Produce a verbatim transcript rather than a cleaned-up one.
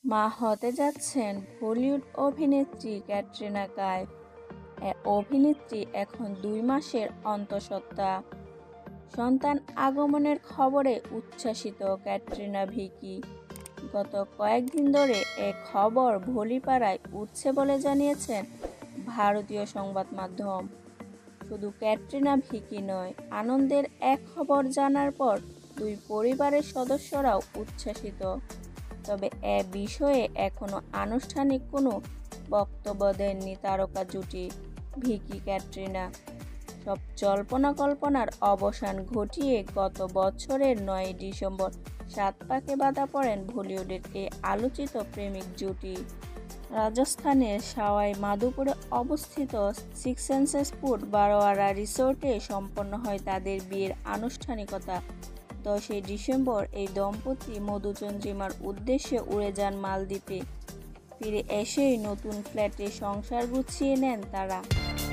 মা হতে যাচ্ছেন বলিউড অভিনেত্রী ক্যাটরিনা কাইফ। এ অভিনেত্রী এখন দুই মাসের অন্তঃসত্ত্বা। সন্তান আগমনের খবরে উচ্ছ্বাসিত ক্যাটরিনা ভিকি। গত কয়েকদিন ধরে এ খবর ভলিপাড়ায় উঠছে বলে জানিয়েছেন ভারতীয় সংবাদ মাধ্যম। শুধু ক্যাটরিনা ভিকি নয়, আনন্দের এক খবর জানার পর দুই পরিবারের সদস্যরাও উচ্ছ্বাসিত। তবে এ বিষয়ে এখনও আনুষ্ঠানিক কোনো বক্তব্য দেননি তারকা জুটি ভিকি ক্যাটরিনা। সব জল্পনা কল্পনার অবসান ঘটিয়ে গত বছরের নয়ই ডিসেম্বর সাত পাকে বাঁধা পড়েন বলিউডের এই আলোচিত প্রেমিক জুটি। রাজস্থানের সাওয়াই মাধোপুরে অবস্থিত সিক্স সেন্সেস ফুট বারোয়ারা রিসোর্টে সম্পন্ন হয় তাদের বিয়ের আনুষ্ঠানিকতা। দশই ডিসেম্বর এই দম্পতি মধুচন্দ্রিমার উদ্দেশ্যে উড়ে যান মালদ্বীপে। ফিরে এসেই নতুন ফ্ল্যাটে সংসার গুছিয়ে নেন তারা।